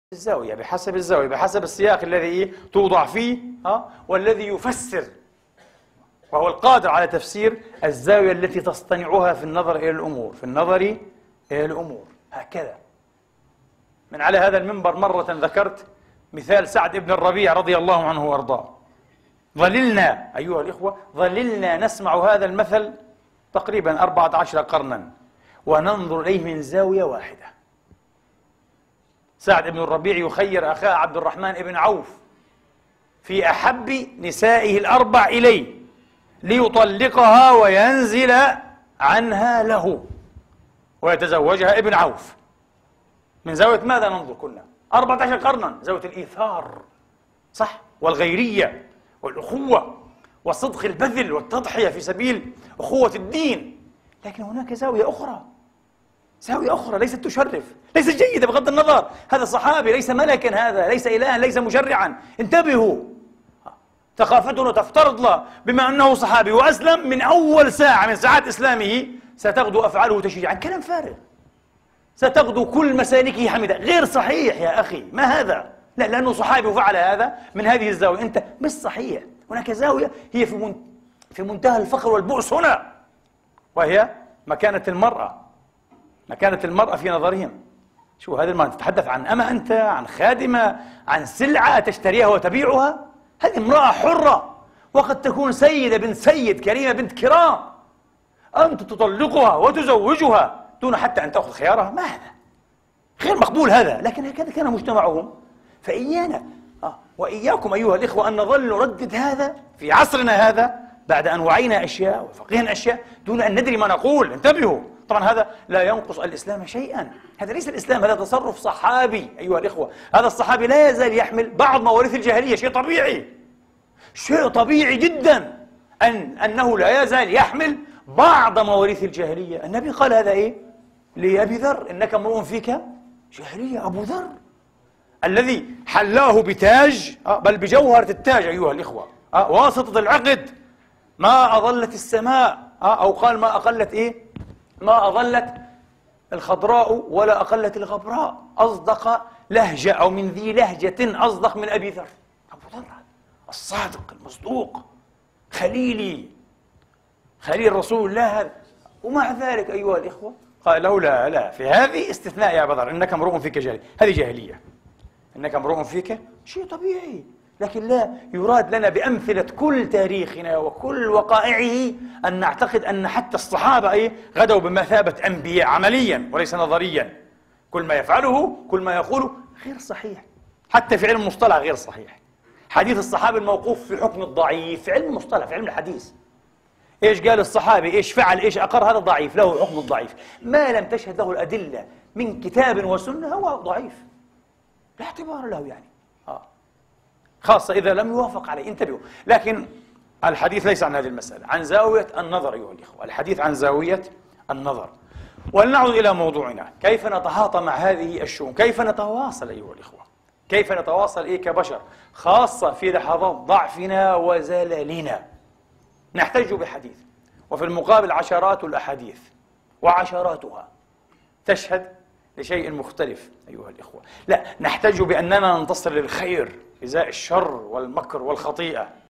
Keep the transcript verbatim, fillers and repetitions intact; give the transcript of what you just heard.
الزاوية بحسب الزاوية بحسب السياق الذي توضع فيه ها والذي يفسر، وهو القادر على تفسير الزاوية التي تصطنعها في النظر إلى الأمور في النظر إلى الأمور هكذا. من على هذا المنبر مرة ذكرت مثال سعد بن الربيع رضي الله عنه وأرضاه. ظللنا أيها الإخوة ظللنا نسمع هذا المثل تقريبا أربعة عشر قرنا وننظر إليه من زاوية واحدة. سعد بن الربيع يخير أخاه عبد الرحمن بن عوف في أحب نسائه الأربع إليه ليطلقها وينزل عنها له ويتزوجها ابن عوف. من زاوية ماذا ننظر كنا؟ أربعة عشر قرنا، زاوية الإيثار صح، والغيرية والأخوة وصدق البذل والتضحية في سبيل أخوة الدين. لكن هناك زاوية أخرى، زاوية أخرى ليست تشرف، ليست جيدة بغض النظر. هذا صحابي ليس ملكا، هذا ليس إلها، ليس مشرعا. انتبهوا، ثقافتنا تفترض له بما أنه صحابي وأسلم من أول ساعة من ساعات إسلامه ستغدو أفعاله تشجيعا. كلام فارغ. ستغدو كل مسالكه حميدة. غير صحيح يا أخي، ما هذا؟ لا، لأنه صحابي وفعل هذا من هذه الزاوية. أنت مش صحيح. هناك زاوية هي في من... في منتهى الفقر والبؤس هنا، وهي مكانة المرأة، مكانة المرأة في نظرهم. شو هذه المرأة؟ تتحدث عن أما أنت، عن خادمة، عن سلعة تشتريها وتبيعها؟ هذه امرأة حرة، وقد تكون سيدة بنت سيد، كريمة بنت كرام، أنت تطلقها وتزوجها دون حتى أن تأخذ خيارها. ما هذا؟ غير مقبول هذا. لكن هكذا كان مجتمعهم. فإيانا آه وإياكم أيها الإخوة أن نظل نردد هذا في عصرنا هذا بعد أن وعينا أشياء وفقهنا أشياء دون أن ندري ما نقول. انتبهوا، طبعا هذا لا ينقص الإسلام شيئا. هذا ليس الإسلام، هذا تصرف صحابي أيها الإخوة. هذا الصحابي لا يزال يحمل بعض مواريث الجاهلية، شيء طبيعي، شيء طبيعي جدا أن أنه لا يزال يحمل بعض مواريث الجاهلية. النبي قال هذا إيه؟ لأبي ذر: إنك امرؤ فيك جاهلية. أبو ذر الذي حلاه بتاج بل بجوهرة التاج أيها الإخوة، واسطة العقد، ما أظلت السماء، أو قال ما أقلت إيه؟ ما أظلت الخضراء ولا أقلت الغبراء. أصدق لهجة أو من ذي لهجة أصدق من أبي ذر. أبو ذر الصادق المصدوق، خليلي، خليل رسول الله هذا. ومع ذلك أيها الإخوة قال له: لا لا، في هذه استثناء يا أبا ذر، إنك امرؤ فيك جاهلية. هذه جاهلية، إنك امرؤ فيك شيء طبيعي. لكن لا يراد لنا بأمثلة كل تاريخنا وكل وقائعه أن نعتقد أن حتى الصحابة أي غدوا بمثابة أنبياء عمليا وليس نظريا. كل ما يفعله، كل ما يقوله غير صحيح، حتى في علم المصطلح غير صحيح. حديث الصحابي الموقوف في حكم الضعيف في علم المصطلح، في علم الحديث. إيش قال الصحابي، إيش فعل، إيش أقر، هذا ضعيف، له حكم الضعيف. ما لم تشهد له الأدلة من كتاب وسنة هو ضعيف، لا اعتبار له يعني، آه. خاصة إذا لم يوافق عليه. انتبهوا. لكن الحديث ليس عن هذه المسألة، عن زاوية النظر أيها الإخوة. الحديث عن زاوية النظر. ولنعود إلى موضوعنا. كيف نتعاطى مع هذه الشؤون؟ كيف نتواصل أيها الإخوة؟ كيف نتواصل إيه كبشر، خاصة في لحظات ضعفنا وزللنا؟ نحتج بحديث، وفي المقابل عشرات الأحاديث وعشراتها تشهد لشيء مختلف أيها الإخوة. لا، نحتج بأننا ننتصر للخير إزاء الشر والمكر والخطيئة.